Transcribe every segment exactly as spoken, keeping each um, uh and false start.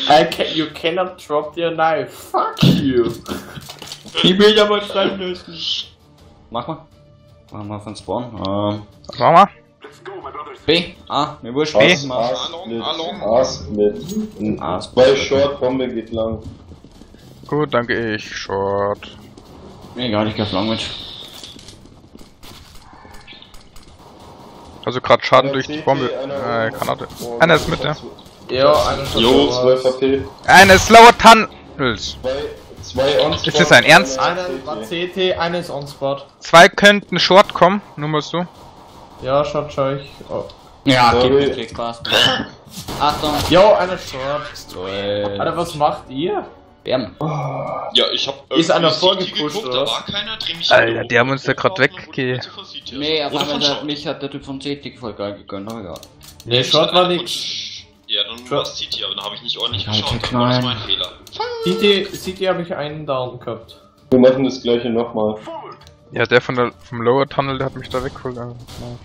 I can, you cannot drop your knife. Fuck you. Ich will ja mal schreiben lösen. Mach mal. Machen wir von Spawn. Ähm. Mach mal. B. A. Mir wurscht. B. A-Split. Zwei Short, Bombe geht lang. Gut, danke ich. Short. Egal, ich geh lang mit. Also gerade Schaden durch die Bombe. Äh, Granate. Einer ist mit, ja. Ja, einer ist Jo, zwölf H P. Einer ist Lower Tunnels. Zwei, zwei on-spot. Ist das ein Ernst? Einer war C T, einer ist on-spot. Zwei könnten Short kommen, nur mal so. Ja, schaut schau ich. Oh. Ja, Sorry. geht, geht fast. Achtung. Jo, einer short. Toll. Alter, was macht ihr? Bärm. Ja, ich hab Ist einer C T vorgepusht, geguckt, oder da was? war keiner, dreh mich Alter, um. die haben uns ja grad Dann wegge- wurde zu von C T, Nee, auf oder einmal von hat Short. mich hat der Typ von C T voll geil gegönnt, aber egal. Nee, short war Einer von nix. Sch- Ja, dann Short. war es C T, aber dann habe ich nicht ordentlich Alter, geschaut, dann war das Knall. mein Fehler. C T, C T habe ich einen down gehabt. Wir machen das gleiche nochmal. Ja, der von der vom Lower Tunnel, der hat mich da weggeholt. Also,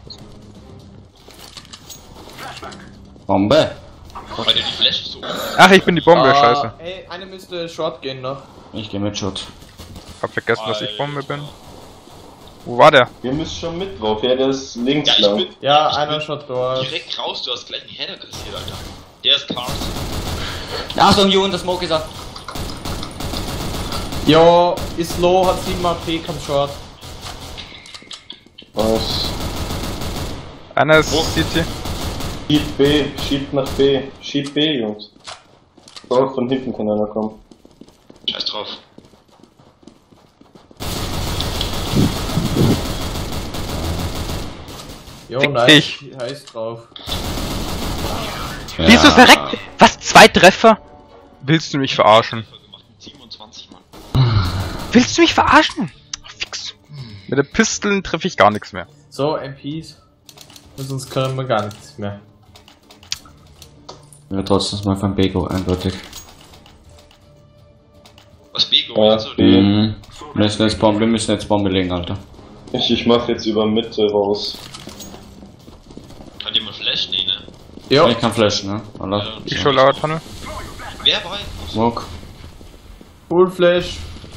Bombe. Weil der die Flash so. ach, ich bin die Bombe, Ah, scheiße. Ey, eine müsste short gehen noch. Ich geh mit Shot. Hab vergessen, dass ich Bombe bin. Wo war der? Wir müssen schon mit drauf. Ja, der ist links Ja, ich lang. bin, Ja, ich einer bin shot dort. direkt raus, du hast gleich einen Header kassiert, Alter. Der ist Cars. Achtung, Ju, und der Smoke ist ab. Jo, ist low, hat sieben H P, kann short. Was? Einer ist Wo? C T. Schieb B, schieb nach B. Schieb B, Jungs. So, von hinten kann einer kommen. Scheiß drauf. Jo, Fick nice. dich. Heiß drauf. Ja. Wieso verreckt? Was? Zwei Treffer? Willst du mich verarschen? Gemacht mit siebenundzwanzig, Mann. Willst du mich verarschen? Ach, fix. Mit den Pistolen treffe ich gar nichts mehr. So, M Ps. Sonst können wir gar nichts mehr. Ja, trotzdem mal von Bego, eindeutig. Was Bego Ja, jetzt, oder? B. Mhm. Wir müssen jetzt Bombe, wir müssen jetzt Bombe legen, Alter. Ich, ich mach jetzt über Mitte raus. Kann jemand Flash? Nee, ne? Jo, Ich kann flashen, ne? Allah. Ich schon Lower Tunnel. Wer war? Smoke. Full Flash.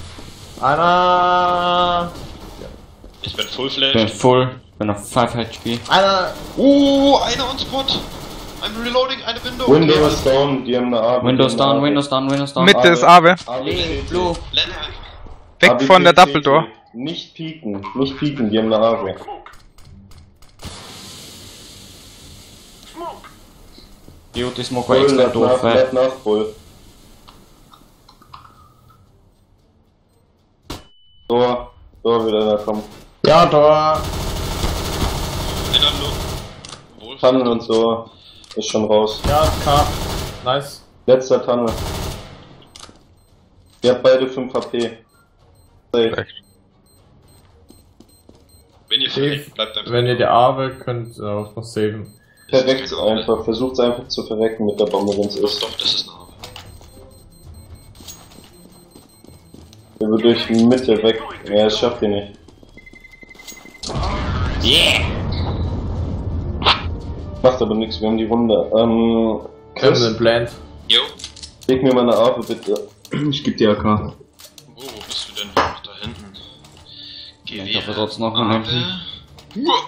Einer. Ich bin Full Ich bin Flash. full. Bin auf fünf H P. Einer. Uh, einer on Spot. I'm reloading, eine Window. Window ist down, die haben eine A. Windows down, Windows down, Windows down. Mitte ist Abe. Link, Blue. Blende. Weg von der Doppeldoor. Nicht pieken, nicht pieken, die haben eine A. Beauty Smoke war Voll, extra lad doof, nach, weil. lad nach, voll. Tor, Tor wird einer kommen. Ja, da. Einer nur. Wohl. Tannen und so. Ist schon raus. Ja, K. Nice. Letzter Tanne. Ihr habt beide fünf H P. Safe. Vielleicht. Wenn ihr Safe. verreckt, bleibt einfach. Wenn ihr die A will, könnt ihr auch noch saven. Verreckt einfach. Versucht einfach zu verrecken mit der Bombe, wenn es Doch, ist. doch, das ist eine Arme. Der wird durch die Mitte weg. Ja, das schafft ihr nicht. Yeah! Macht aber nichts, wir haben die Runde. Ähm, Wir haben Chris, den Plant. Jo. leg mir mal eine Arme bitte. Ich geb dir A K. Oh, wo bist du denn? Ach, da hinten. Gewehr. Ich hab trotzdem noch einen Arme. hinten. Uah.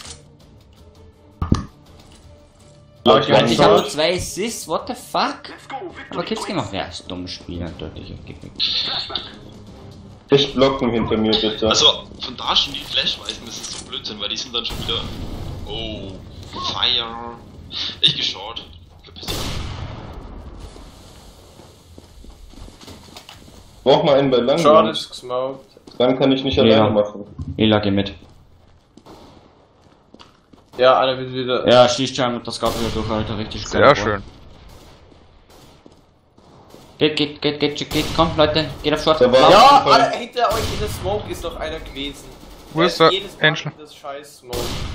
Aber ich Alter, ich hab hab nur zwei Assists, what the fuck? Aber Kills gemacht. Ja, ist dummes Spiel, eindeutig. Nicht blocken hinter mir bitte. Also, von da schon die Flashweisen, das ist so Blödsinn, weil die sind dann schon wieder. Oh, Fire. Ich geschaut. Verpiss dich. Brauch mal einen bei lang. Short ist gesmoked. Dann kann ich nicht Ja. alleine machen. Ela, geh mit. Ja, einer wird wieder. Ja, schießt schon mit der Scout wieder durch, Alter, richtig Sehr geil. schön. Geht, geht, geht, geht, geht, komm, Leute, geht auf Short. Der war- Ja, Fall. Alter, hinter euch in der Smoke ist noch einer gewesen. Wo Der ist der jedes Mal Angel? in Das scheiß Smoke.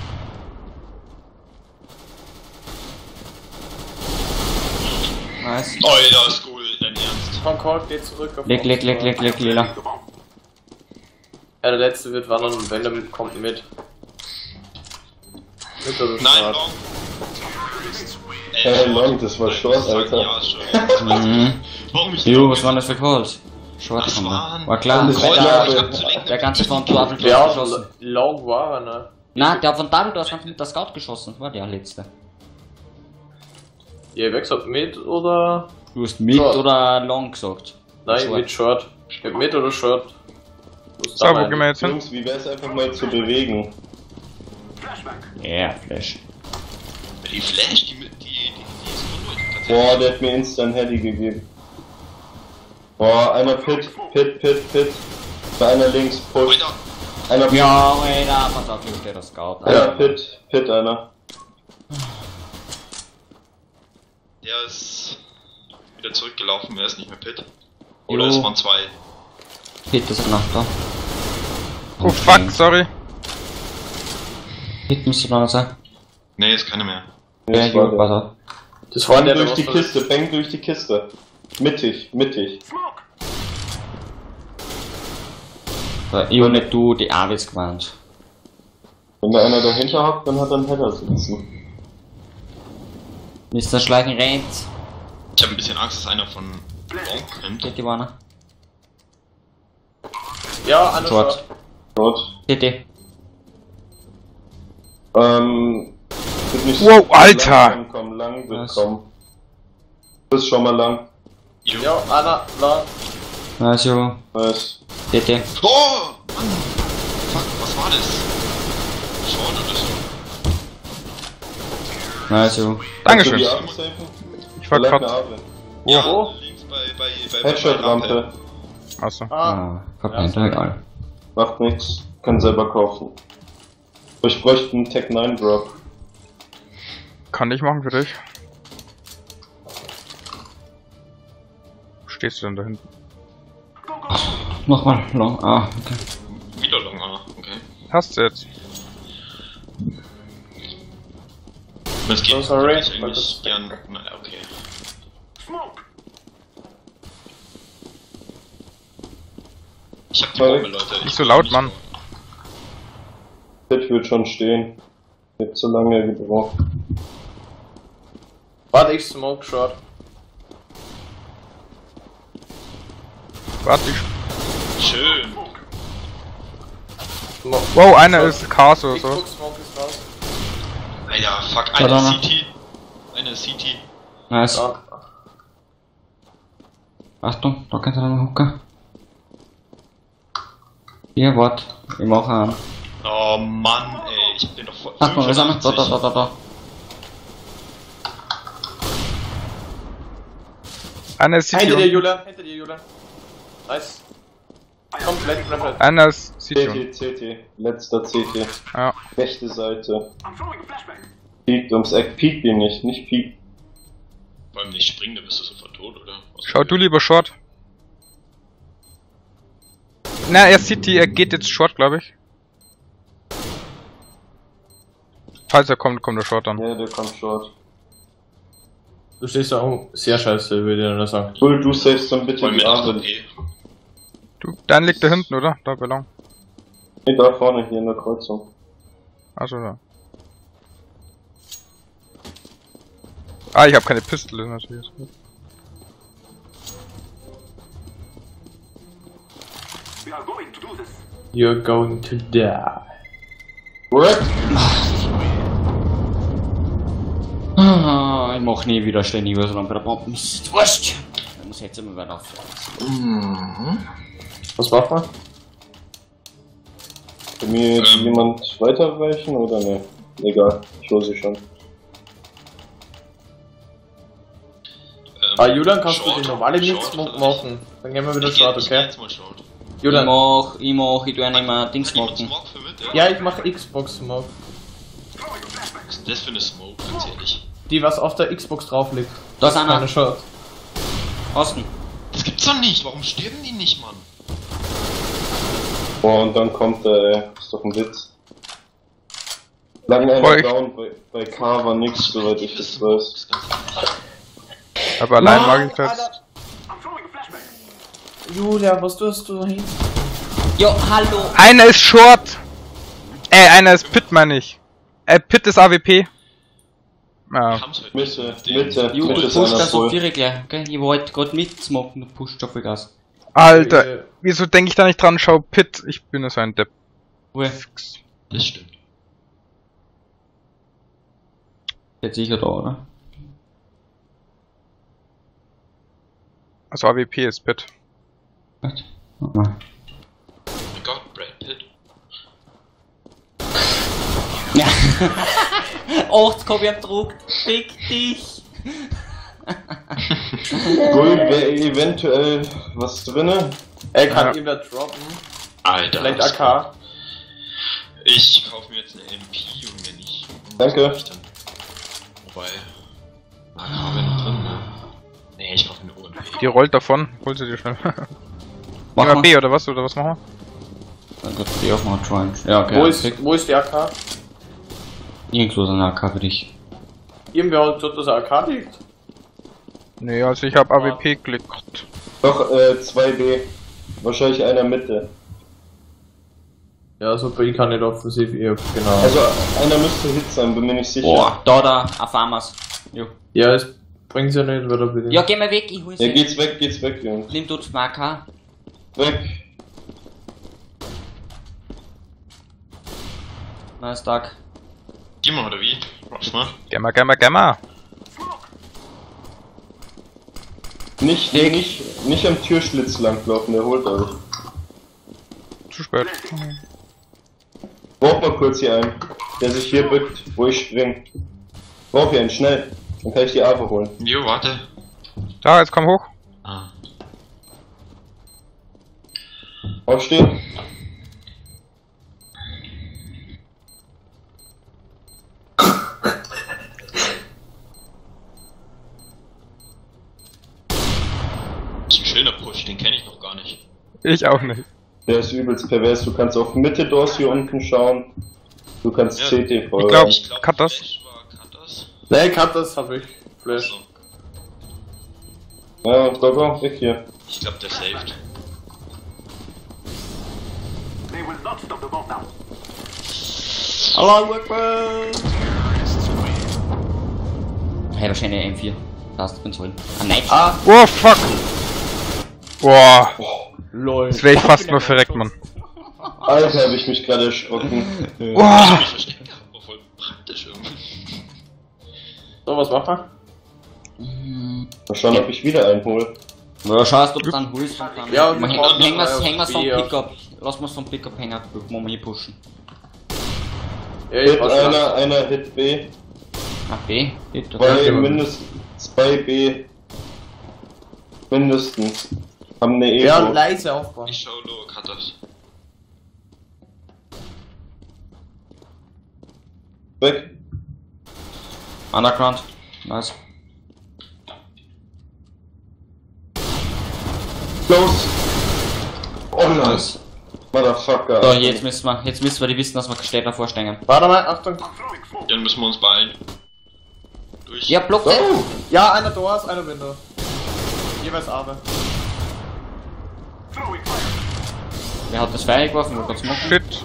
Nice. Alter, School, dein Ernst. Concord geht zurück auf Leg, leg, leg, leg, leg, Lila. Ja, der letzte wird wandern und wenn er kommt mit. Mit oder Nein, Start. long. Hey, Long, das war Short, das Alter. Ja, schon. Mhm. Warum ich Jo, was war das für Calls? Short Das haben wir. waren- War klar. Das Weil war- der, Ja, aber- der ganze von Double Ja, geschossen. Long war er, ne? Nein, der hat von Double ganz mit der Scout geschossen. War der letzte. Ihr wechselt mit oder? Du hast mit Short. oder Long gesagt? Nein, Short. mit Short. Ich geb mit oder Short? Was So, da wo meint? gehen wir jetzt hin? Jungs, wie wär's einfach mal zu bewegen? Ja, yeah, Flash. Die Flash, die, die, die, die ist unnötig, tatsächlich. Boah, der hat mir instant Heady gegeben. Boah, einer Pit, Pit, Pit, Pit. Bei einer links, Push. Weiter. Einer Pit, Ja, Alter, pass auf, hier steht der Scout. einer Pit, Pit, einer. Der ist wieder zurückgelaufen, er ist nicht mehr Pit. Oder Jo. es waren zwei. Hit ist noch da. Oh fuck, sorry. Hit müsste noch sein. Ne, ist keine mehr. Ja, Jetzt jo, war der. pass auf. Das war Bang der, durch der die was Kiste, bang durch die Kiste. Mittig, mittig. Da, ich hab nicht du, die Avis gemeint. Wenn da einer dahinter hat, dann hat er einen Header sitzen. Mister Schleichen rennt. Ich habe ein bisschen Angst, dass einer von Long kommt. T T war einer. Ja, einer Short. Short. Dort. T T. Ähm. Wird nicht Wow, so Alter! Lang kommen, lang wird Was? kommen. Du bist schon mal lang. Jo. Ja, einer, lang. Also, Nice. T T. Oh! Mann! Fuck, was war das? Short oder so? Also, Dankeschön. Kannst du die Arme safen? Ich war Da lag grad. eine Arme. Ja, Oh. links bei, bei, bei, bei Headshot-Rampe. Achso. Ah, ah, verbrennt, ja, egal. Macht nichts. Kann selber kaufen. Ich bräuchte einen Tech neun Drop. Kann ich machen für dich. Wo stehst du denn da hinten? Nochmal, long, ah, okay. Wieder Long, ah, okay. Hast du jetzt? Das geht Oh, sorry. ich eigentlich gern. Na, okay. Ich hab die Sorry. Bombe, Leute. Nicht so laut, Mann. Pit wird schon stehen. Nicht so lange gebraucht. warte, ich smoke Short. Warte, ich. Schön. Smoke. Wow, einer ist Cars oder so. Xbox Smoke ist raus. Alter, fuck, Da, eine da, da. C T. Eine C T. Nice. Ja. Achtung, da kannst du noch hocken. Hier, wart. Ich mach einen. Oh Mann, ey, ich hab den doch vor. Achtung, wir sind noch. Da, da, da, da, da. Einer ist Hinter dir, C T. Julian, hinter dir, Julian. Nice. Komplett, komplett. Einer ist C C T. T, C T. Letzter C T. Ja. Rechte Seite. Piekt ums Eck. Piekt ihn nicht, nicht piekt. Vor allem nicht springen, dann bist du sofort tot, oder? Was Schau du lieber Short. Na, er ist C T, er geht jetzt Short, glaube ich. Falls er kommt, kommt er Short an. Ja, der kommt short. Du stehst da auch sehr scheiße, würde ich nur sagen. Bull, du safest dann bitte Vor allem die mit acht Arme. A P. Du, dein liegt da hinten, oder? Da belang. Nee, da vorne, hier in der Kreuzung. Achso, da. Ah, ich habe keine Pistole natürlich. You're going to die. What? Ah, ich mach nie wieder ständig über so lange bei der Bombe. Ist wurscht. Ich muss jetzt immer wieder auf. Was macht man? Kann mir jetzt Ähm. jemand weiterreichen oder ne? Egal, ich hole sie schon. Ähm, Ah, Julian, kannst Short, du die normale Short Mix-Smoke vielleicht. machen? Dann gehen wir wieder Ich geh- Short, ich geh okay? jetzt mal Short. Ich Julian. mach, ich mach, ich tu einen mal Dings Kann jemand machen. Smoke für mit? Ja, ich mach Xbox Smoke. Was ist das für eine Smoke, ganz ehrlich? Die, was auf der Xbox drauf liegt. Da ist Keine einer. Short. Außen. Das gibt's doch nicht, warum sterben die nicht, Mann? Boah, und dann kommt der, ey. Ist doch ein Witz. Lang einer Boah, ich- down, bei, bei K war nix, soweit ich das weiß. Aber allein mag ich das. Alter. Julia, was tust du hin? Jo, hallo. Einer ist Short! Äh, einer ist Pit, meine ich. Äh, Pit ist A W P. Ja. Wir haben's heute Mitte, mit dem- Mitte, Jo, Mitte du ist pusht einer das auf voll. die gleich, gell? Ich wollte gerade mitsmoken, du pusht schon viel Gas. Alter, Äh, wieso denke ich da nicht dran? Schau, Pit, ich bin nur so ein Depp. Ruhe. Das stimmt. Jetzt sicher da, oder? Also A W P ist Pit. Echt? Oh, Oh mein Gott, Brad Pitt. ja. achtzig hab ich abgedruckt. Fick dich. Gold wäre eventuell was drinne. er kann Ja. ihm da droppen. Alter. Vielleicht A das- K. Ich kaufe mir jetzt eine M P und wenn ich. Danke. Ich dann. Wobei. A K wäre noch drin, ne? Nee, ich kaufe mir eine O M P. Die rollt davon, hol sie dir schnell. Mach Immer mal. B oder was? Oder was machen Dann geht die auch mal joint. Ja, okay. Wo ist, wo ist die A K? Irgendwo so eine A K für dich. Irgendwer hat gesagt, dass er A K liegt. wir? Nee, also ich hab A W P geklickt. Doch, äh, zwei B. Wahrscheinlich einer Mitte. Ja, super, ich kann nicht offensiv, ich hab, genau. Also, einer müsste Hit sein, bin mir nicht sicher. Boah, da, da, auf Amas. Jo. ja, es bringt ja nicht, weil er bitte. Ja, geh mal weg, ich hol Ja, sie. geht's weg, geht's weg, Jungs. Nimm dort mal A K. Weg. Nice Tag. Geh mal, oder wie? Mach's mal. Gamma, gamma, gamma. Nicht, Dick. nicht, nicht am Türschlitz langlaufen, der holt euch. Zu spät. Braucht mal kurz hier einen, der sich hier bückt, wo ich spring. Brauch hier einen, schnell. Dann kann ich die Ave holen. Jo, warte. Da, jetzt komm hoch. Ah. Aufstehen. Das ist ein schöner Push, den kenne ich noch gar nicht. Ich auch nicht. Der ist übelst pervers. Du kannst auf Mitte Doors hier unten schauen. Du kannst Ja. C T voll. Ich glaub- Ich glaube, Cut das. Flash war Cutters. Nee, Cut das hab ich. Flash. So. Ja, da komm, weg hier. Ich glaube, der saved. Allahu Akbar. Hey, wahrscheinlich M vier. Passt, bin's holen. Ah, nein. Ah, Oh, fuck. Boah, lol. jetzt wär ich fast nur verreckt, Mann. Alter, hab ich mich gerade erschrocken. Boah. Ich verstehe, aber voll praktisch irgendwie. So, was macht er? Mal schauen, ob ich wieder einen hole. Ja, schaust, ob du dann holst. und Dann Ja, Häng- wir brauchen hängen wir's, noch hängen wir's vom Bier. Pickup. Lass mal's vom Pickup hängen, wo wir hier pushen. Ja, ich Hit war einer, schon. einer Hit B. Ah, B. Bitte. Zwei, mindestens zwei B. Mindestens. Haben eine Ja, Evo. leise aufbauen. Ich schau Low Cutters. Weg. Underground. Nice. Close. Oh nice. Nice. Motherfucker. So, jetzt müssen wir, jetzt müssen wir die wissen, dass wir Städter vorstehen. Warte mal, Achtung. Dann müssen wir uns beeilen. Durch. Ja, Block So. Z. Ja, einer Doors, einer Window. Jeweils Arme. Wer hat das Feuer geworfen? Wo kann's machen? Shit. Ne,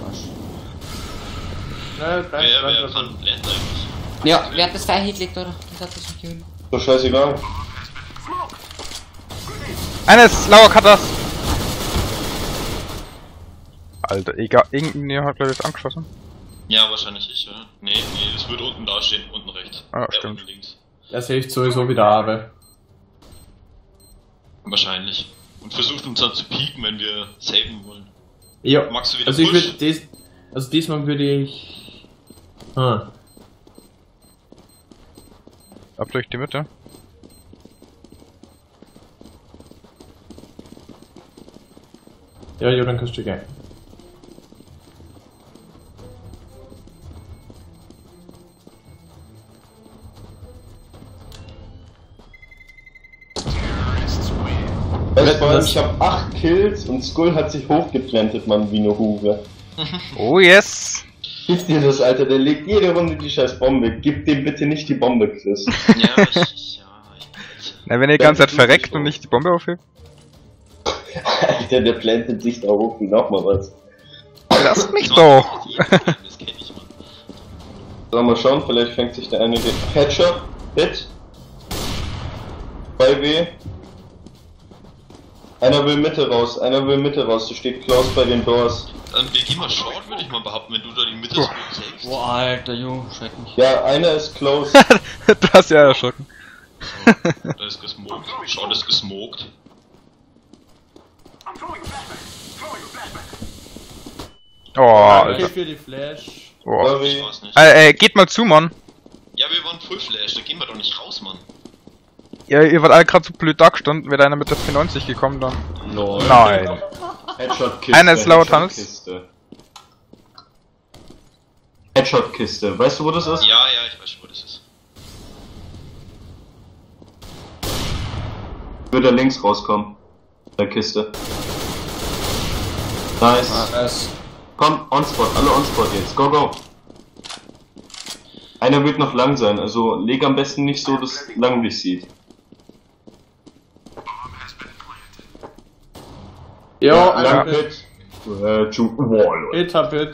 Wer, brennt, wer brennt, kann brennt. lernt eigentlich? Ja, wer hat das Feuer hingelegt, oder? Das hat das nicht gehört. So scheißegal. Eines, lauer Cutters. Alter, egal, irgendjemand hat glaube ich jetzt angeschossen. Ja, wahrscheinlich ich, oder? Nee, nee, das wird unten dastehen, unten rechts. Ah, äh, stimmt. unten links. Ja, sehe ich sowieso wieder Arme. Wahrscheinlich. Und versucht uns dann zu pieken, wenn wir saven wollen. Ja. Magst du wieder Also ich Push? würde dies, also diesmal würde ich. Hm. Ab durch die Mitte. Ja, jo, dann kannst du gehen. Weißt du, vor allem, das- ich hab acht Kills und Skull hat sich hochgeplantet, Mann, wie eine Hure. Oh yes. Gib dir das, Alter, der legt jede Runde die scheiß Bombe. Gib dem bitte nicht die Bombe, Chris. Ja, ich, ich, ja, ich weiß. Na, wenn ihr die ganze Zeit verreckt und nicht die Bombe aufhebt. Alter, der plantet sich da hoch wie nochmal was. Lasst mich So, doch. Das kenn ich, Mann. So, mal schauen, vielleicht fängt sich der eine den Headshot, Hit. zwei W. Einer will Mitte raus, einer will Mitte raus, da steht Klaus bei den Doors. Dann wir gehen mal Short, würde ich mal behaupten, wenn du da die Mitte so zeigst. Boah, alter Junge, schreck mich. Ja, einer ist close. Du hast ja erschrocken. So, da ist gesmoked. Short ist gesmoked. Oh, Okay Alter. für die Flash. Oh. Sorry. Ich weiß nicht. Äh, äh, geht mal zu, Mann. Ja, wir waren Full Flash, da gehen wir doch nicht raus, Mann. Ja, ihr wart alle gerade so blöd da gestanden, wäre einer mit der P neunzig gekommen dann. Lol. Nein. Headshot-Kiste. Einer ist laut, Hannes. Headshot-Kiste. Headshot-Kiste. Weißt du, wo das ist? Ja, ja, ich weiß, wo das ist. Würde er links rauskommen. Der Kiste. Nice. Es. Komm, on-spot, alle on-spot jetzt. Go, go. Einer wird noch lang sein, also leg am besten nicht so, dass lang dich sieht. Ja, lang ein Hit. Pit. Äh, zu Wall. Hit, hab Hit.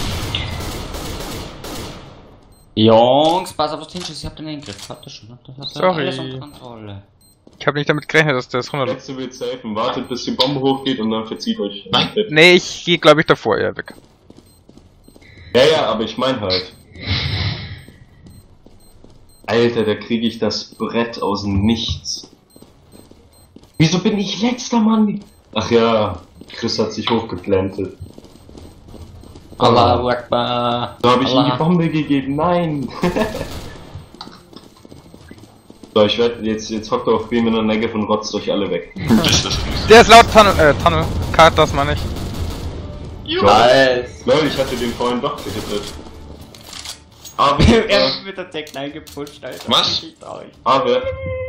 Jungs, pass auf das Hinschieß, ich hab den Angriff. Habt ihr schon? Habt ihr, habt ihr Sorry. alles unter Kontrolle? Ich habe nicht damit gerechnet, dass der das runter. Letzte will safen. Wartet, bis die Bombe hochgeht und dann verzieht euch. Nein. Nee, ich gehe glaube ich davor eher weg. Ja, ja, aber ich mein halt. Alter, da kriege ich das Brett aus dem Nichts. Wieso bin ich letzter, Mann? Ach ja, Chris hat sich hochgeplantet. Allahu Akbar. So habe ich ihm die Allah. Bombe gegeben. Nein! So, ich werde jetzt, jetzt hockt er auf B mit einer Negev und rotzt euch alle weg. Das ist Der ist laut Tunnel, äh, Tunnel. Kart, das meine ich. Nice. Lol, ich hatte den vorhin doch gehittet. Aber, Er äh, wird mit der Deckline gepusht, Alter. Was? Ich traurig. aber,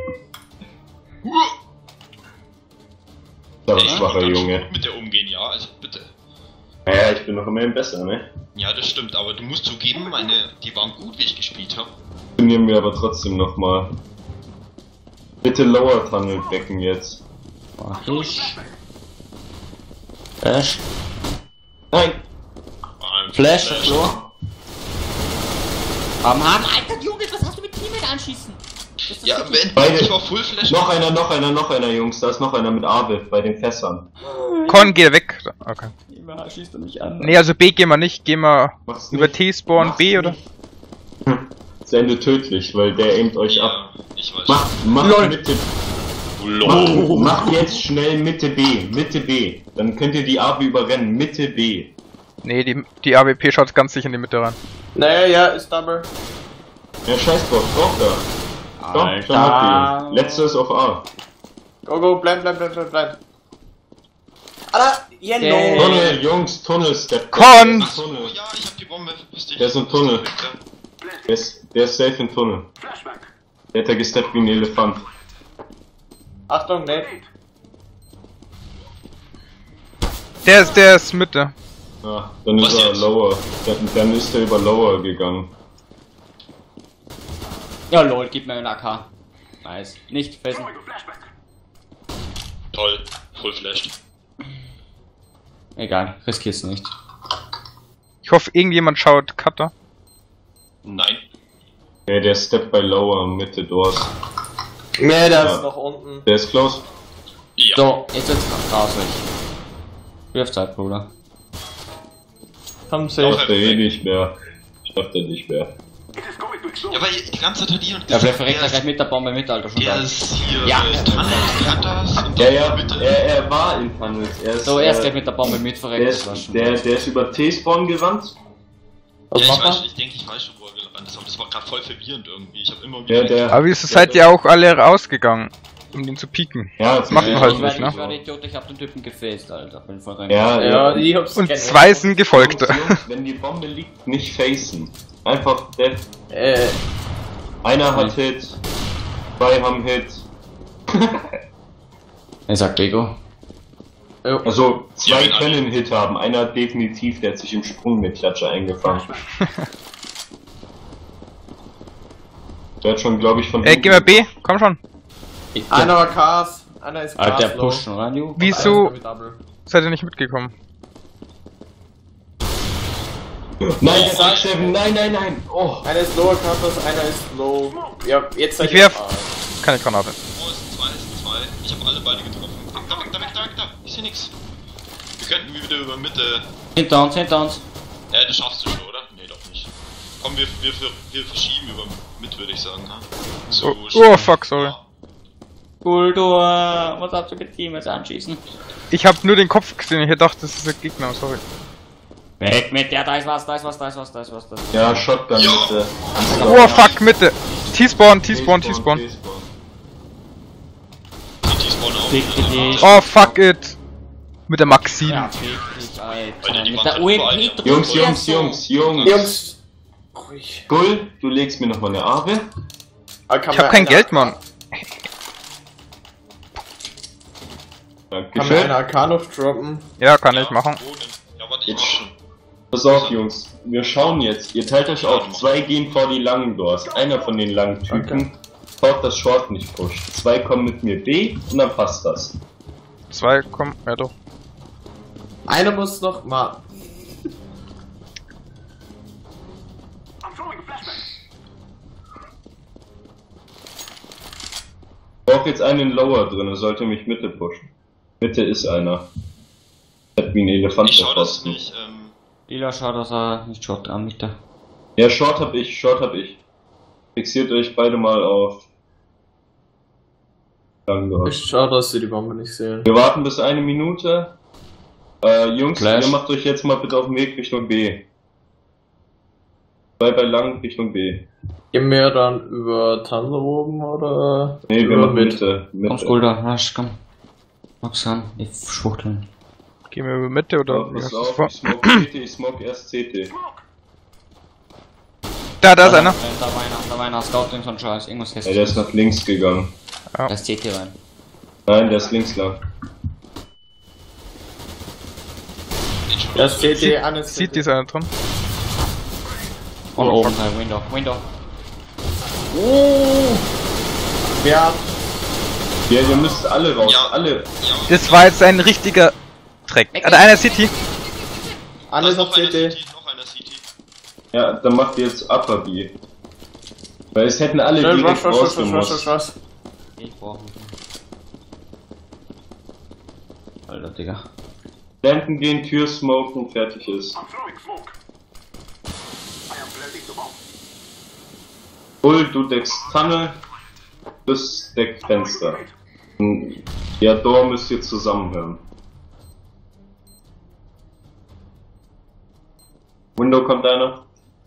da war Ey, schwacher ich kann Junge. gut mit der umgehen, ja, also bitte. Naja, ich bin noch immerhin besser, ne? Ja, das stimmt, aber du musst zugeben, meine, die waren gut, wie ich gespielt habe. Trainieren wir aber trotzdem nochmal. Bitte Lower Tunnel decken jetzt. Mach ich. Flash. Nein! Ein Flash, Flo. Am Arm, alter Junge, was hast du mit Teammate anschießen? Das ist Ja, das wenn, Beide. ich war Full Flash. Noch einer, noch einer, noch einer, Jungs. Da ist noch einer mit Arvid bei den Fässern. Con, geh weg. Okay. Immer schießt du mich an. Nee, also B gehen wir nicht. Gehen wir Mach's über nicht. T-Spawn Mach's B oder? nicht. Das Ende tödlich, weil der aimt euch ab. Ja, ich weiß. Macht, macht Lol. Mitte, Lol. macht, macht jetzt schnell Mitte B, Mitte B. Dann könnt ihr die A B überrennen, Mitte B. Nee, die, die A W P schaut ganz sicher in die Mitte rein. Naja, ja, ist Double. Ja, scheiß drauf, drauf da. Doch, schon habt ihr. Letzter ist auf A. Go, go, bleib, bleib, bleib, bleib, bleib. Alter, Yellow. Yellow. Tunnel, Jungs, Tunnel, Step. Con! Achso, Tunnel. ja, ich hab die Bombe. Wisst ihr? Der ist im Tunnel. Der ist, der ist safe im Tunnel. Der hat da gesteppt wie ein Elefant. Achtung, Nate. Der ist, der ist Mitte. Ah, dann ist Was er jetzt? lower. Dann, dann ist er über lower gegangen. Ja, lol, gib mir einen A K. Nice. Nicht fessen. Toll. Full Flash. Egal, riskier's nicht. Ich hoffe, irgendjemand schaut Cutter. Nein. Ja, der steppt bei lower, Mitte, Doors. Nee, der Ja. ist noch unten. Der ist close. Ja. So, jetzt wird's raus euch. Wirf Zeit, Bruder. Komm, Schafft safe. er eh nicht mehr. Schafft er nicht mehr. Ja, weil die ganze Zeit hat jemand Ja, vielleicht gesagt, verreckt er der gleich ist, mit der Bombe mit, Alter, schon der da. ist hier, Ja. der ist Tunnel, der hat das und Ja, dann ja, bitte. er, er war in Tunnels. Er ist, So, er ist äh, gleich mit der Bombe mit der, verreckt, das war ist, schon. der, der ist über T-Spawn gerannt. Was Ja, ich macht weiß, er? ich denke, ich weiß schon, wo er gelandet ist, aber das war gerade voll verwirrend irgendwie. Ich habe immer Ja, wieder... der, Aber wieso seid ihr auch alle rausgegangen? Um den zu pieken. ja, das macht ist- man halt ich nicht, war, ne? ich war der Idiot, ich hab den Typen gefaced, Alter. Bin voll rein. Ja, Ja, ja. ich hab's Und gekannt. zwei sind gefolgt. Jungs, Jungs, wenn die Bombe liegt, nicht facen. Einfach dead. Äh, Einer hat Hit. Zwei haben Hit. Er sagt Bego. Also, zwei Ja, können Hit haben. Einer definitiv, der hat sich im Sprung mit Klatsche eingefangen. Der hat schon, glaube ich, von... Äh, geh mal B, komm schon. einer war Cars, einer ist Alter, Cars der low. pushen rein, du. Wieso Einer ist mit Double. seid ihr nicht mitgekommen? Nein, jetzt sag Steffen, nein, nein, nein. Oh. Einer ist lower Campus, einer ist low. Ja, jetzt seid Ich ihr. werf. Ah. Keine Granate. Oh, es sind zwei, es sind zwei. Ich habe alle beide getroffen. Weg da, weg da, weg da, weg da. Ich seh nix. Wir könnten wieder über Mitte. Hinter uns, hinter uns. Ja, das schaffst du schon, oder? Nee, doch nicht. Komm, wir, wir, wir verschieben über Mitte, würde ich sagen, ha? So, Oh, schnell. oh fuck, sorry. Ja. Guldur, was hast du getan? Jetzt anschießen. Ich hab nur den Kopf gesehen, ich hätte gedacht, das ist ein Gegner, sorry. Weg mit der, da ist was, da ist was, da ist was, da ist was, da ist was. Ja, Shotgun Ja. Mitte. Oh fuck, Mitte. T-Spawn, T-Spawn, T-Spawn. T-Spawn. Die T-Spawn auch. Fick wieder. dich. Oh fuck it. Mit der Maxine. Ja, fick dich, Alter. Alter, die Mit waren der halt U M überall, P ja. drückt Jungs, der Jungs, so. Jungs, Jungs. Jungs. Ruhig. Gull, du legst mir noch mal eine Arbe. Ah, kann Ich hab mir kein einer- Geld, Mann. Kann mir Dankeschön. einer A K noch droppen? Ja, kann Ja, ich machen. wo denn? Ja, warte, ich Jetzt. mach schon. Pass auf, Jungs. Wir schauen jetzt. Ihr teilt euch auf. Zwei gehen vor die langen Doors. Einer von den langen Typen schaut, dass Short nicht pusht. Zwei kommen mit mir B und dann passt das. Zwei, komm, ja doch. Einer muss noch mal. Ich brauche jetzt einen Lower drin, er sollte mich Mitte pushen. Mitte ist einer. Hat wie ein Elefant Ich schau das verfasst. nicht, ähm. Lila schaut, dass er nicht schaut an mit der. Ja, Short hab ich, Short hab ich. Fixiert euch beide mal auf. Lang Doors. Ich schau, dass sie die Bombe nicht sehen. Wir warten bis eine Minute. Äh, Jungs, Flash. ihr macht euch jetzt mal bitte auf den Weg Richtung B. Zwei bei lang Richtung B. Gehen wir dann über Tanzer oben oder? Nee, wir über machen Mitte. Komm, Mitte. Guldur, rasch, komm. Mag's an, ich schwuchteln. Gehen wir über Mitte Ja, oder wie pass hast du's auf, vor? ich smoke C T, ich smoke erst C T. Da, da ist einer. Da war einer, da war einer, Scouting von Scheiß, irgendwas Ja, der ist hässliches. nach links gegangen. Da ist C T rein. Nein, der ist links lang. Den schon Das C T an Sieht, ist sieht dieser einer drin? Und Oh, oben fuck. bei Window, Window. Oh! Wer hat? Ja, ihr müsst alle raus, Ja. alle. Ja, Das war jetzt ein richtiger Dreck. Ah, einer City. da Alles ist auf noch einer C T. C T, noch einer C T. Ja, dann macht ihr jetzt Upper B. Weil es hätten alle Schnell, direkt was, was, was, was, was, rausgemusst. was? Ich brauch nicht. Alter, Digga. Landen gehen, Tür smoken, fertig ist. Bull, du deckst Tunnel, bis deckt Fenster. Hm, Ja, Door müsst ihr zusammenhören. Window kommt einer.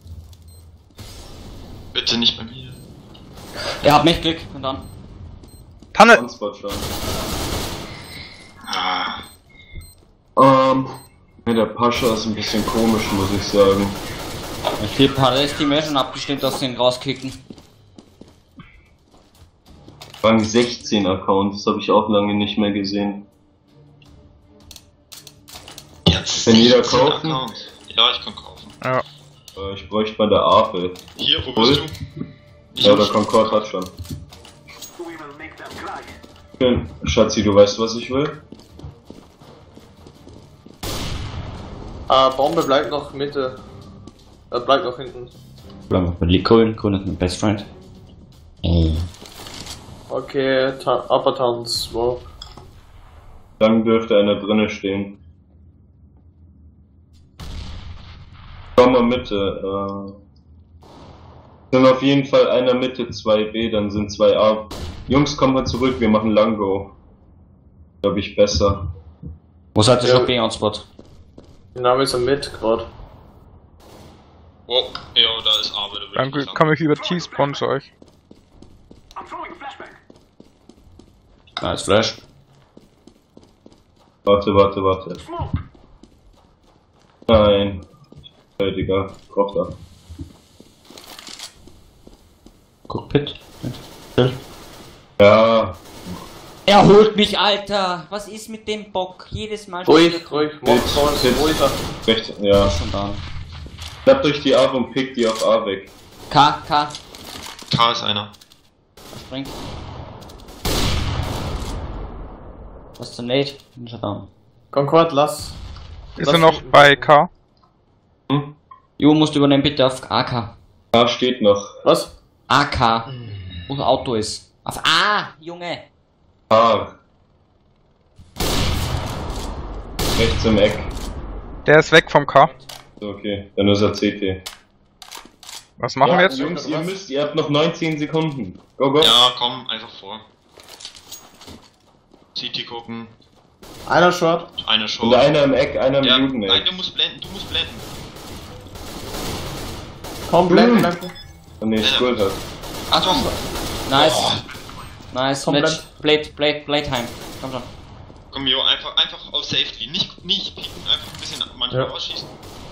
Bitte nicht bei mir. Er hat mich Glück und dann. Tanne. Onspot schon. Ah. Ähm, ja, der Pascha ist ein bisschen komisch, muss ich sagen. Ich hab hat das Team ja schon abgestimmt, dass sie ihn rauskicken. Rang sechzehn Account, das habe ich auch lange nicht mehr gesehen. Jetzt Kann jeder sechzehn kaufen? Account. Ja, ich kann kaufen. Ja. Äh, ich bräuchte mal der Apel. Hier, wo Bull? bist du? Ich Ja, der Concord hat schon. Schön. Schatzi, du weißt, was ich will? Ah, Bombe bleibt noch Mitte. Äh, bleibt noch hinten. Bleiben wir bei Cohen, Cohen ist mein Best Friend. Ey. Okay, ta Upper Town Smoke. Dann dürfte einer drinne stehen. Komm mal Mitte. Äh, sind auf jeden Fall einer Mitte, zwei B, dann sind zwei A. Jungs, komm mal zurück, wir machen Lango. Glaube ich besser. Wo seid ihr Ja. schon B-On-Spot? Der Name ist am Mid gerade. Oh, ja, da ist Arbeit. Da Dann würde ich nicht komme ich über T-Spawn zu euch. Nice Flash. Warte, warte, warte. Nein. Hey, Digga, braucht er. Cockpit. Ja, Er holt mich, Alter! Was ist mit dem Bock? Jedes Mal. Ruhig, ruhig, Hit, Mob raus, Hit. ruhiger. recht, ja. Schon da. Schnappt euch die A und pickt die auf A weg. K, K. K ist einer. Springt. Was ist der Nate? Bin schon down. Concord, lass. Ist Lass er noch hinten bei bleiben. K? Hm? Jo, musst übernehmen bitte auf A K. A steht noch. Was? A K. Wo Auto ist. Auf A, Junge. A. Rechts im Eck. Der ist weg vom K. So, okay, dann ist er C T. Was machen Ja, wir jetzt? Jungs, ihr müsst, ihr habt noch neunzehn Sekunden. Go, go. Ja, komm, einfach vor. C T gucken. Einer Short. Eine Show. Und einer im Eck, einer im Ja, Juden nein, Eck. du musst blenden, du musst blenden. Komm, blenden, Mhm. danke. Und den Schuld hat. Achtung! Nice. Oh, Nice. Komm, Match. Blade, Blade, Playtime. Komm schon. komm, Jo, einfach, einfach auf Safety. Nicht, nicht pieken, einfach ein bisschen manchmal Ja. ausschießen.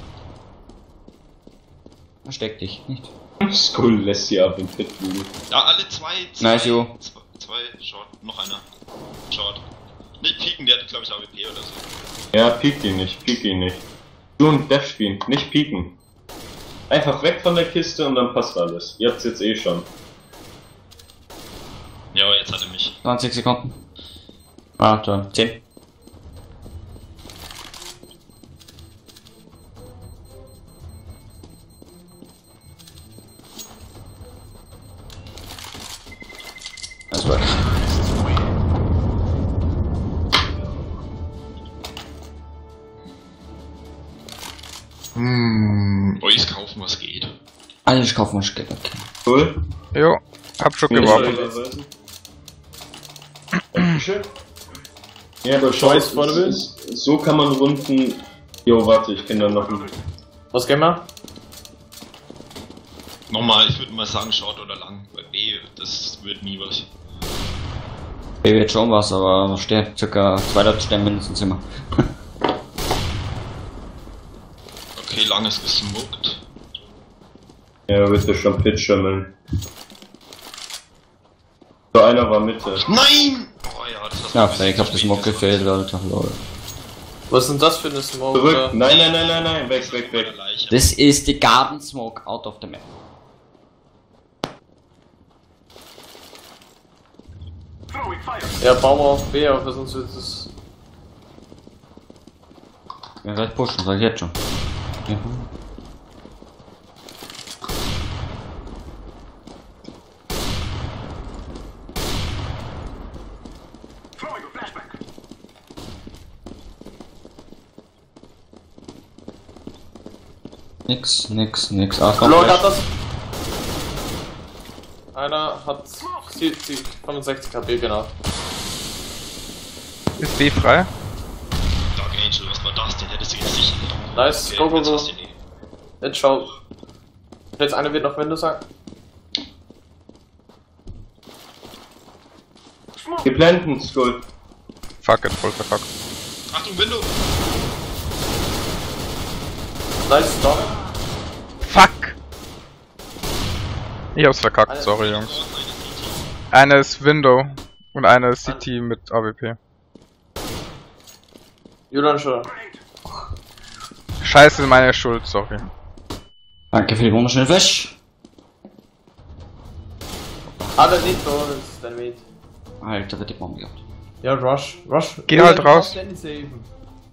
Versteck dich. Nicht. Skull lässt sie ab in Pit liegen. Ja, alle zwei, zwei. Nice, Jo. Zwei, zwei Short, noch einer. Short. Nicht pieken, der hat, glaube ich, A W P oder so. Ja, piek ihn nicht, piek ihn nicht. Du und Death spielen, nicht pieken. Einfach weg von der Kiste und dann passt alles. Ihr habt's jetzt eh schon. Ja, jetzt hat er mich. zwanzig Sekunden. Ah, da. zehn. Das war. Hm. Euch kaufen, was geht. Alles kaufen, was geht, okay. Cool. Jo, hab schon Mir geworfen. überweisen. Ja, aber schau, Weiß, es vorne will. ist, so kann man runden. Jo, warte, ich kenne da noch einen. Was gehen wir? Nochmal, ich würde mal sagen, Short oder lang. Bei B, das wird nie was. B wird schon was, aber da steht circa zweihundert Stellen mindestens immer. Okay, lang ist gesmoked. Ja, bitte schon Pitch schimmeln. So, einer war Mitte. Nein! Oh ja, das hast Ja, du fake, hab das Mock gefehlt, Alter, lol. Was ist denn das für eine Smoke? Zurück! oder? Nein, nein, nein, nein, nein, weg, weg, weg. Das ist die Garden Smoke out of the map. Ja, bauen wir auf B, aber sonst wird es. Ja, gleich pushen, sag ich jetzt schon. Ja. Nix, nix, nix. Ah, komm, Lord Flash. hat das. Einer hat siebzig, fünfundsechzig K P, genau. Ist B frei? Dark Angel, was war das denn? Hättest du jetzt sicher. Nice, Okay, go, go, jetzt go. hast du ihn eh. Jetzt schau. Jetzt einer wird noch Windows sagen. Wir blenden, Skull. Fuck it, voll verfuckt. Achtung, Window! Nice, stop. Fuck! Ich hab's verkackt, sorry Jungs. Einer ist Window und einer ist C T mit A W P. Julian schon. Scheiße, meine Schuld, sorry. Danke für die wunderschöne Flash. Ah, der nicht da, das ist dein Mate. Alter, wird die Bombe gehabt. Ja, Rush, Rush. Geh halt du raus. darfst den nicht saven.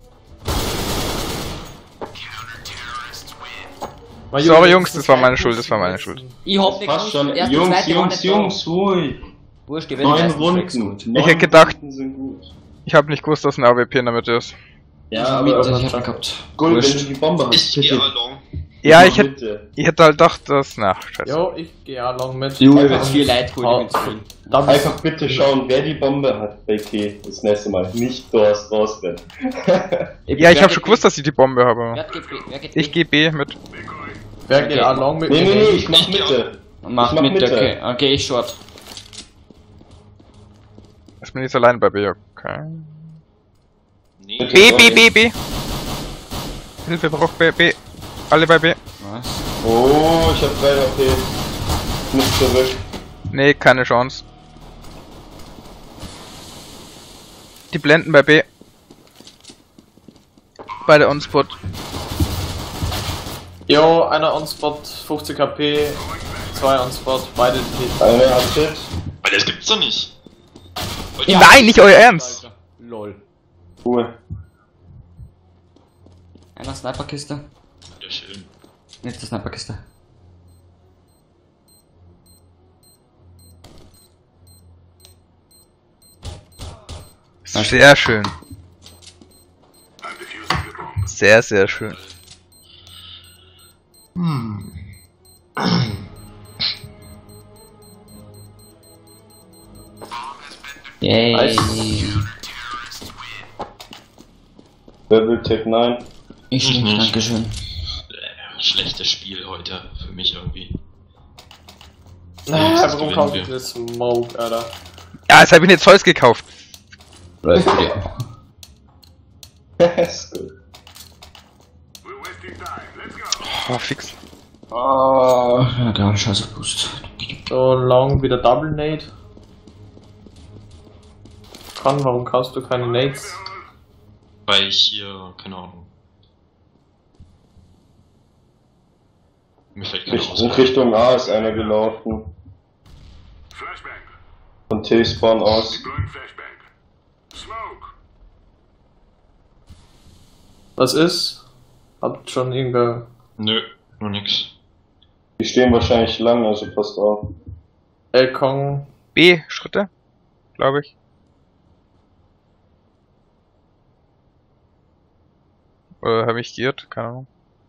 Mal, Sorry, Julian, Jungs, ist das war meine kein Schuld, Push das war meine gewesen. Schuld. Ich hab nicht Passt schon. erst die Jungs, zweite war Jungs, nicht Jungs, ruhig. da. Wurscht, die werden Neun meistens Runden. fix gut. Neun hätte gedacht- Runden sind gut. Ich hab nicht gewusst, dass ein A W P in der Mitte ist. Ja, Ich aber hab aber- nicht gehabt. Skull, wenn Wurscht. du die Bombe hast, Ich gehe bitte. along. Ja, Mach ich hätte bitte. ich hätte halt gedacht, dass... Na, scheiße. Jo, ich geh auch lang mit. Junge, Einfach wird viel Leid Hau- geholt, ich bin Dann Einfach bitte schauen, wer die Bombe hat bei K das nächste Mal. Nicht Dorst rausrennen. Ja, ich hab schon gewusst, dass ich die Bombe habe. Wer geht B? Wer geht Ich geh B mit. Wer geht auch lang mit? Nee, nee, nee, ich mach Ich geh Mitte. Mach Ich mach mit, Mitte. okay. Okay, ich short. Ich bin jetzt allein bei B, okay. Nee. B, B, B, B! Hilfe, braucht B, B. Alle bei B. Nice. Oh, ich hab drei H P. Ich muss zurück. Nee, keine Chance. Die blenden bei B. Beide on-spot. Jo, einer on Spot, fünfzig K P, zwei on Spot, beide Hit. Einer hat Hit. Weil das gibt's doch nicht. Wollt Ja. ihr- Nein, nicht euer Ernst! Alter. Lol. Ruhe. Einer Sniperkiste. Ja, schön. Jetzt die Sniperkiste. Sehr schön. Sehr, sehr schön. Hm. Yay. Level Tech neun. Ich Ich nicht, nicht. Dankeschön. Äh, Schlechtes Spiel heute für mich irgendwie. Ich hab gewinnen rumkauft wir. eine Smoke, Alter. Ja, jetzt habe ich eine Zeus gekauft. Läuft bei dir. Oh, fix. Oh, ja, geil, scheiße Boost. So long wieder Double Nade. Kann, warum kaufst du keine Nades? Weil ich hier, keine Ahnung. Mir fällt keine Richt- aus. In Richtung A ist einer gelaufen. Von T-Spawn aus. Was ist? Habt schon irgendwer... Nö, noch nix. Die stehen wahrscheinlich lang, also passt auf. El Kong... B Schritte, glaube ich. Oder habe ich geirrt? Keine Ahnung.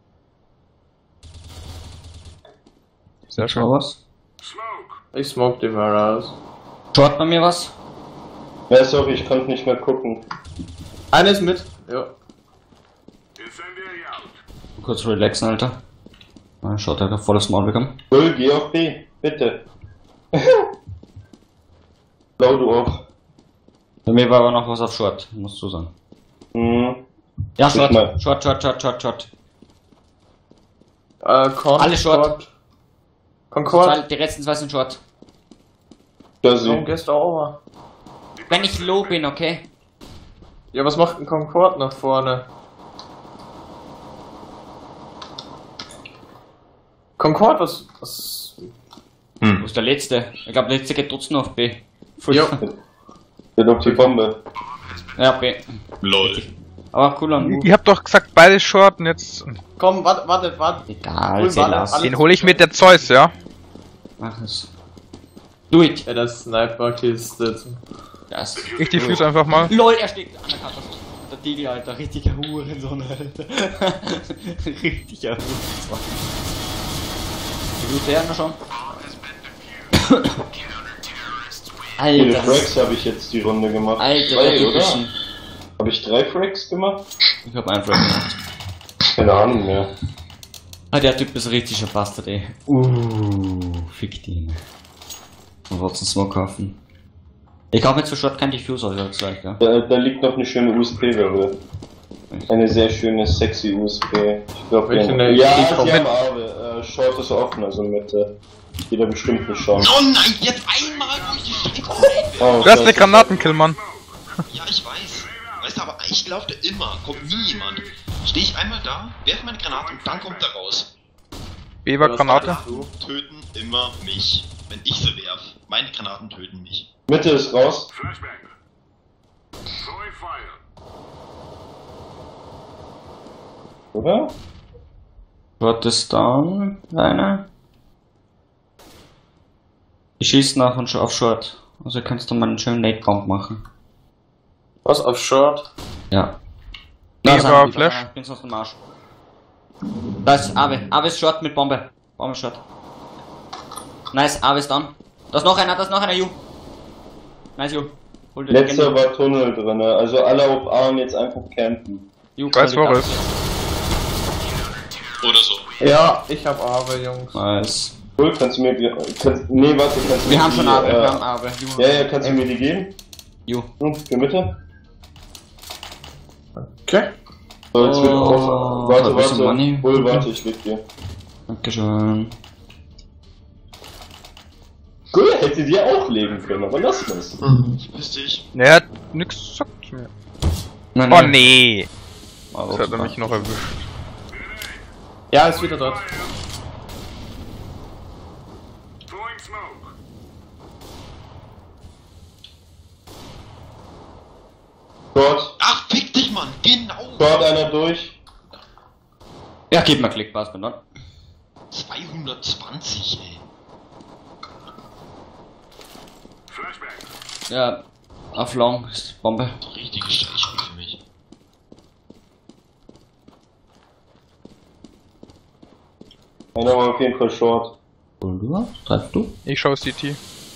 Sehr schön. Schau was? Ich smoke die mal aus. Short bei mir was? Ja, sorry, ich konnte nicht mehr gucken. Eines mit. Ja. Kurz relaxen, Alter. Mal schaut, er hat volles Maul bekommen. Bull, geh auf B, bitte. Blau du auch. Bei mir war aber noch was auf Short, musst du sagen. Mhm. Ja, Ich Short, mal. Short, Short, Short, Short, Short. Äh, Con Alle Short. Concord. Zwei, die letzten zwei sind Short. Da Warum sie. gehst du over? Wenn ich low bin, okay? Ja, was macht ein Concord nach vorne? Concord, was... was... Wo ist der letzte? Ich glaube, der letzte geht trotzdem auf B. Full. Jo. Der doch die Bombe. Ja, B. Lol. Aber cool an Move. Ihr habt doch gesagt, beide Short und jetzt. Komm, warte, warte, warte. Egal, Cool, seh warte, las. alle- Den hole ich mit der Zeus, ja? Mach es. Do it. Ja, das Sniper-Kiste. Das. Ich diffuse einfach mal. LOL, er steht an der Karte. Der Digel, Alter. Richtiger Hurensohn, Alter. Richtiger Hurensohn. Wie gut der noch schon? Wie viele Alter. Frags habe ich jetzt die Runde gemacht? Alter, Zwei, der oder? Typischen. Habe ich drei Frags gemacht? Ich hab einen Frag gemacht. Keine Ahnung mehr. Ah, der Typ ist richtig ein Bastard, ey. Uh, fick den. Und wollt's einen Smoke kaufen. Ich kaufe jetzt für Short kein Diffuser, also gleich, ja. Da, da liegt noch eine schöne U S P-Welle. Eine sehr schöne, sexy U S P. Ich glaube, Welche ja, ne- ja, die sie kommt- haben aber. Äh, Short ist offen, also mit äh, jeder bestimmt nicht schauen. Oh nein, jetzt einmal, wo ich die Scheiße Oh, Du hast eine scheiße. Granatenkill, Mann. Ja, ich weiß. Weißt du, aber ich laufe da immer. Kommt nie jemand. Stehe ich einmal da, werfe meine Granate und dann kommt er raus. B war Was Granate. machst du? Töten immer mich. Wenn ich sie werf. Meine Granaten töten mich. Mitte ist raus. Oder? Short ist down, einer. Ich schieße nach und auf Short. Also kannst du mal einen schönen Nade Bomb machen. Was auf Short? Ja. Nee, Da war sind die, Flash. Ich bin sonst im Arsch. Da ist Ave. Ave ist Short mit Bombe. Bombe Short. Nice, Ave ist down. Da ist noch einer, da ist noch einer, Ju. Nice, Ju. Hol dir die Letzter Candy. war Tunnel drin, also alle auf A und jetzt einfach campen. Ju, Weiß, hol die wo er Karte. Oder so. Ja, ich hab aber, Jungs. Nice. Cool, kannst du mir die. Kannst, nee, warte, kannst du Wir mir haben die, schon Ave, äh, wir haben Ave. Ju. Ja, ja, kannst du mir die geben? Ju. Hm, für Mitte? Okay. So, jetzt wird Oh, auf. Warte, ein bisschen warte. Money. Bull, warte, ich leg dir. Dankeschön. Cool, hätte dir auch legen können, aber lass das. Wüsste ich. Ne, er hat nix gesagt zu mir. Nein, Oh nee. Aber Das hat er mich noch erwischt. Ja, ist wieder dort. Dort, Ach, fick dich, Mann. Genau. dort einer durch. Ja, gib mal Klick, passt mir dann. hundertzwanzig, ey. Ja, auf Long ist Bombe. Richtiges Scheißspiel für mich. Einer war auf jeden Fall short. Und du? Treibst du? Ich schau C T.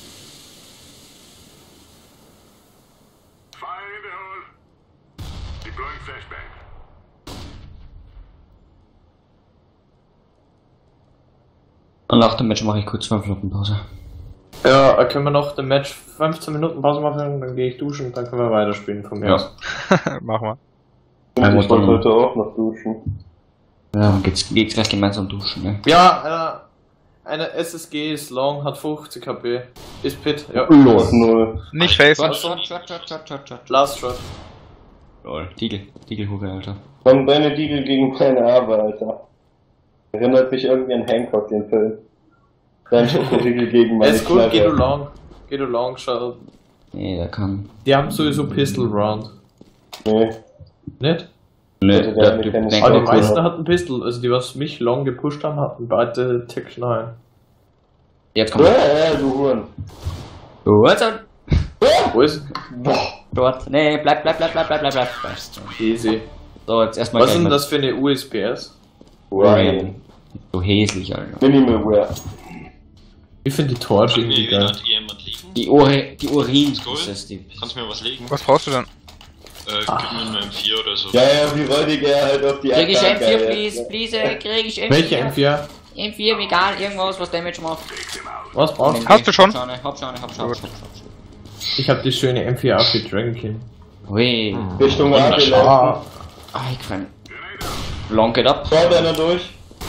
Und nach dem Match mache ich kurz fünf Minuten Pause. Ja, können wir noch den Match fünfzehn Minuten Pause machen, dann gehe ich duschen und dann können wir weiterspielen von mir Ja. aus. Mach mal. Und ich wollte heute auch noch duschen. Ja, dann geht's, geht's gleich gemeinsam duschen, ne? Ja, äh, eine S S G ist long, hat fünfzig H P. Ist Pit, ja. Los. Null. Nicht face. Shot, shot, shot, shot, shot, shot, shot. Last Shot. Lol, Diegel, Diegelhuge, Alter. Von deine Diegel gegen kleine Arbe, Alter. Erinnert mich irgendwie an Hancock, den Film. Dein Schokoriegel gegen meine Ist gut, geh du Knarre. long. Geh du long, schau. Nee, der kann. Die haben sowieso Pistol Round. Nee. Nicht? Nö, Also der der eine Typ kennt denkt Aber die Cool. auch, meisten hatten Pistol, also die was mich long gepusht haben, hatten beide Tech neun. jetzt kommt Ja, er. ja, du Huren. Du, also, Wo ist? dort. Nee, bleib, bleib, bleib, bleib, bleib, bleib, bleib. Easy. So, jetzt erstmal Was ist gleich denn mit das für eine U S P S? Ryan. Du häslich, Alter. Minimalware. Ich finde die Torch Kann mir irgendwie geil. jemand, jemand legen? Die Ure, die Urin, Skull? ist das die. Kannst du mir was legen? Was brauchst du denn? Äh, gib mir eine M vier oder so. Ja, ja, wie räudig er halt auf die Krieg ich M vier, Attacke please, jetzt. please, krieg ich M vier. Welche M vier? M vier, egal, irgendwas, was Damage macht. Was brauchst du? Hast du schon? Hauptschau, Hauptschau, Hauptschau, Gut. Hauptschau. Ich hab die schöne M vier A für Dragonkin. Ui. Richtung A gelaufen. Ah, Ah, ich gefallen. Long it up. Schaut einer durch.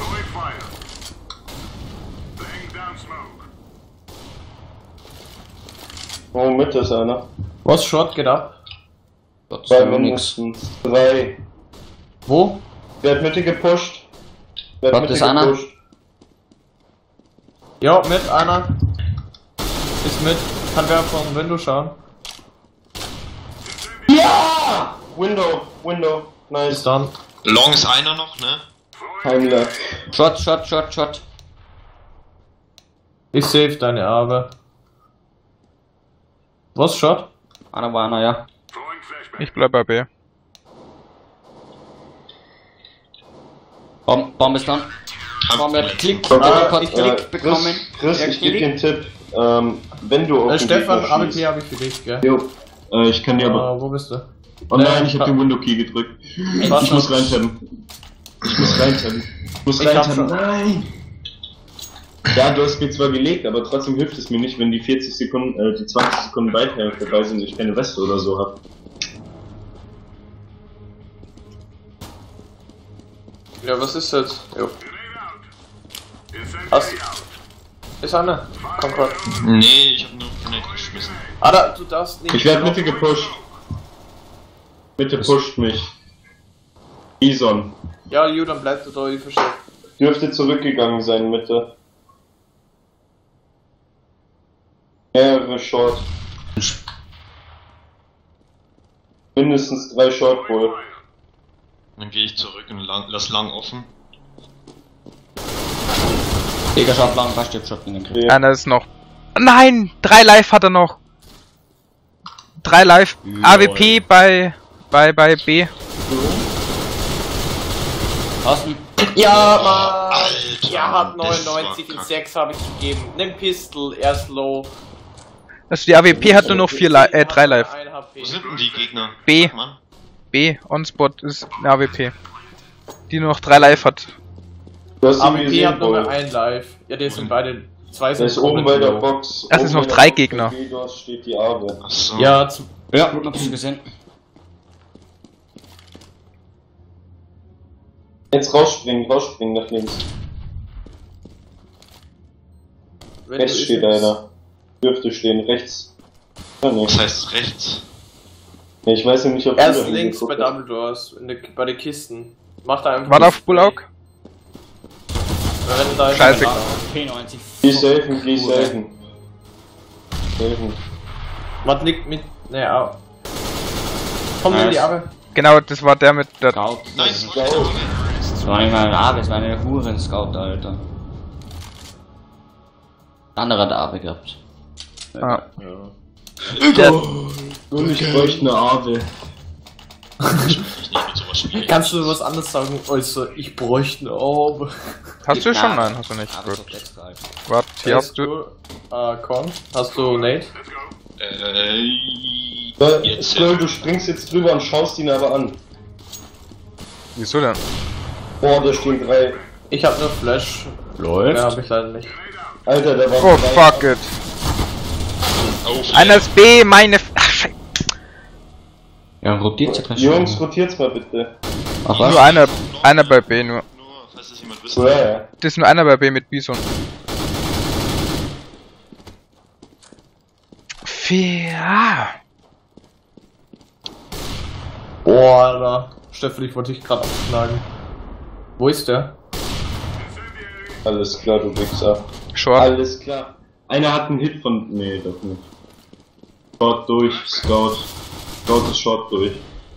Oh, Mitte ist einer. was Short geht ab? Gott Zwei sei Dank nix. mindestens. Drei. Wo? Wer hat Mitte gepusht? Wer Gott, hat Mitte ist einer? gepusht? Ja, mit einer. Ist mit. Kann wer vom Window schauen? Ja! Window, Window. Ist Nice. dann. Long ist einer noch, ne? Heimler. Shot, shot, shot, shot. Ich save deine Arbe. Was Shot? Einer war einer, ja. Ich bleib bei B. Bom, Bombe ist dann. Kein Bombe Problem. hat Klick, Okay, der hat ich- Klick Äh, bekommen. Chris, Der ich gebe dir Klick. einen Tipp. Ähm, wenn du auf Äh, den Stefan, Gegner A W schießt- P habe ich für dich, gell? Jo. Äh, ich kann dir aber... Äh, wo bist du? Oh nein, ich hab den Window Key gedrückt. Was Ich muss noch? reintappen. Ich muss reintappen. Ich muss Ich hab reintappen. schon. Nein! Ja, du hast mir zwar gelegt, aber trotzdem hilft es mir nicht, wenn die vierzig Sekunden, äh, die zwanzig Sekunden weiter vorbei sind und ich keine Weste oder so hab. Ja, was ist jetzt? Jo. Hast Ist einer? Komm, komm. Nee, ich hab nur Grenade geschmissen. Ah, da, du darfst nicht. Ich werde Mitte gepusht. Mitte pusht mich. Bison. Ja, Ju, dann bleib du da, ich verstehe. Dürfte zurückgegangen sein, Mitte. Mehrere Short. Mindestens drei Short wohl. Dann gehe ich zurück und lang, lass lang offen. Digga, schaut lang, was stirbt, schaut gegen den Einer ist noch. Nein! Drei Live hat er noch. Drei Live. Lol. A W P bei, bei, bei B. Außen. Ja, Mann! Alter, Er hat das neunundneunzig war in kacke. sechs habe ich gegeben. Nimm Pistol, er ist low. Also die A W P hat nur noch vier Li äh, drei Live. ein H P. Wo sind denn die Gegner? B. Sag mal. B, On-Spot ist eine A W P. Die nur noch drei Live hat. Du hast ihn A W P gesehen, hat nur mehr Paul. ein Live. Ja, die sind beide. Zwei Der sind ist oben bei der low. Box. Das Oben ist noch bei der drei Box Gegner. bei Gedos steht die Arbe. Achso. Ja, zu, Ja, hab ich gesehen. Jetzt rausspringen, rausspringen nach links. wenn Rechts du steht ist- einer. Dürfte stehen, rechts. Ja, nee. Was heißt rechts? Nee, ich weiß ja nicht, ob Er du ist da links bei hingeguckt hast. Double Doors, in der, bei den Kisten. Mach da einfach. War da auf Bullock? Wenn da ist Scheiße. P neunzig. Geh safen, geh safen. Safen. Man liegt mit. Ne, au. Komm in die Nice. Arme. Genau, das war der mit der. Scout. Nein, das war Scout. keine Das war nicht mal ein Abe, das war eine Huren-Scout, Alter. Der andere hat A W gehabt. Ah. Ja. Der, Und ich bräuchte eine Ave. Ich nicht mit sowas spielen. Kannst du was anderes sagen? Also, ich bräuchte eine Orbe. hast du Gib schon? nach. Nein, hast du nicht. Aber so Gut. letzte halt. Warte, hier hast du. Äh, Korn. Hast du Nate? Äh. Weil, Jetzt. Skull, du springst jetzt drüber und schaust ihn aber an. Wieso denn? Boah, da stehen drei. Ich hab nur Flash. Läuft. Ja, hab ich leider nicht. Alter, da waren Oh drei. fuck it. Auf. Einer ist B, meine. F ach, Scheiße. Ja, rotiert sich gleich Jungs, rotiert's mal bitte. Ach Nur was? einer, einer bei B nur. Nur, falls das jemand wissen will. Ja, Das ist nur einer bei B mit Bison. Vier. Boah, Alter. Steffel, ich wollte dich gerade abschlagen. Wo ist der? alles klar, du Wichser. Short. Alles klar. Einer hat einen Hit von. Nee, das nicht. Short durch, Scout. Scout ist Short durch.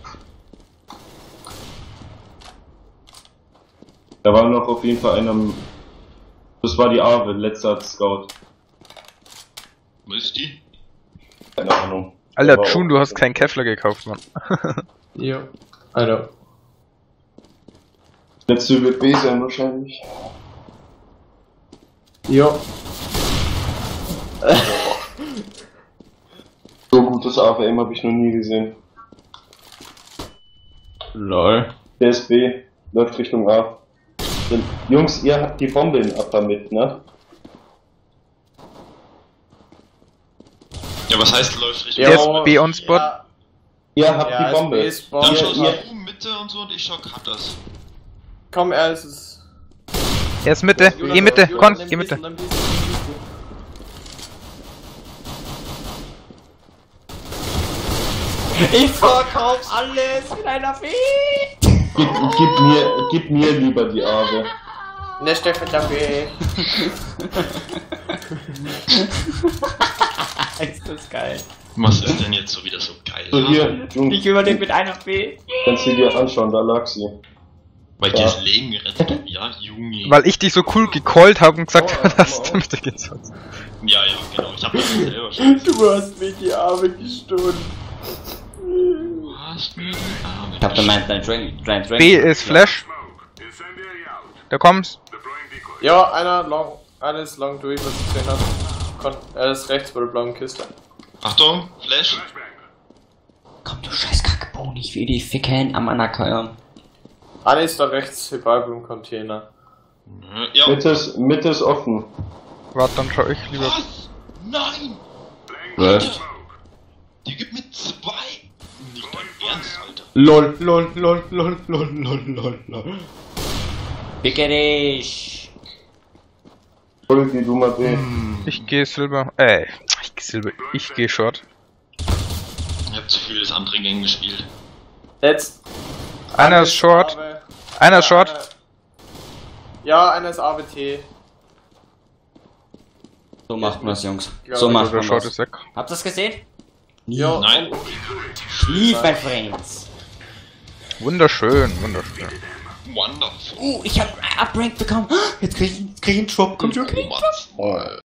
Da war noch auf jeden Fall einer. Das war die Ave, letzter hat Scout. Wo ist die? Keine Ahnung. Alter, Aber Jun, auch- du hast keinen Kevlar gekauft, Mann. Ja. Alter. Letzte wird B sein wahrscheinlich. Jo. So gutes A W M habe ich noch nie gesehen. Lol. Der ist B, läuft Richtung A. Denn, Jungs, ihr habt die Bombe in Upper mit, ne? Ja, was heißt läuft Richtung? Der ist B on Spot. Ja, Ihr habt ja, die Bombe. ist B-Spot. Dann Ihr- schaust ihr- du Mitte und so und ich schau Cutters. Komm, er ist es. Er ist Mitte. Geh Mitte. Komm, geh Mitte. Ich verkauf alles in einer Fee. Gib, gib mir, gib mir lieber die Ave. Ne, Steffen, dafür. Ist das geil. Was ist denn jetzt so wieder so geil? So hier, Jun, Ich überlebe mit einer Fee. kannst du dir anschauen, da lag sie. Weil Ja. ich das Leben gerettet habe. Ja, Junge. Weil ich dich so cool gecallt habe und gesagt Oh, habe, dass oh, du oh. Mitte gehen sollst. Ja, ja, genau. Ich hab das selber schon. Du hast mir die Arme gestohlen. Du hast mir die Arme. Ich hab da meinen dein Drain, Drain, Drain. B ist Flash. Da kommst. Ja, einer long. Einer ist long durch, was ich gesehen hab. Kon er ist rechts bei der blauen Kiste. Achtung, Flash. Komm, du scheiß Kackebohnen, ich will die ficken am Anerkeuern. Einer ist da rechts bei beim Container. Ja. Mitte ist, Mitte ist offen. Warte, dann schau ich lieber. Was? Nein! Läuft. Die gibt mir zwei. Nicht dein Ernst, Alter. Lol, lol, lol, lol, lol, lol, lol, lol. Ficke dich. Hol, geh du mal B. Ich gehe Silber. Äh, ich gehe Silber. Ich gehe Short. Ich hab zu viel das andere Gang gespielt. Jetzt. Einer ist Short. A W. Einer Ja, ist Short. einer- Ja, einer ist A W T. So macht man's, Jungs. Ja, So oder macht Der man Short das. ist weg. Habt ihr's gesehen? Ja, Nein. Lief, mein Friends. Wunderschön, wunderschön. Wonderful. Oh, ich hab Uprank bekommen. Jetzt krieg ich, jetzt krieg ich einen Drop. Komm schon. Oh, Mann.